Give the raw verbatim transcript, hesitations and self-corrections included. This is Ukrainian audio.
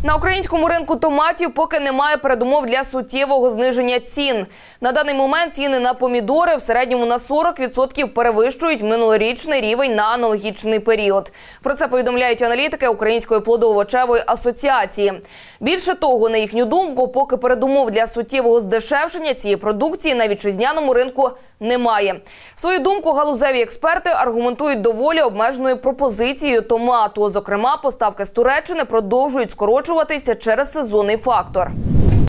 На українському ринку томатів поки немає передумов для суттєвого зниження цін. На даний момент ціни на помідори в середньому на сорок відсотків перевищують минулорічний рівень на аналогічний період. Про це повідомляють аналітики Української плодово-овочевої асоціації. Більше того, на їхню думку, поки передумов для суттєвого здешевшення цієї продукції на вітчизняному ринку немає. Свою думку галузеві експерти аргументують доволі обмеженою пропозицією томату. Зокрема, поставки з Туреччини продовжують скорочуватися через сезонний фактор.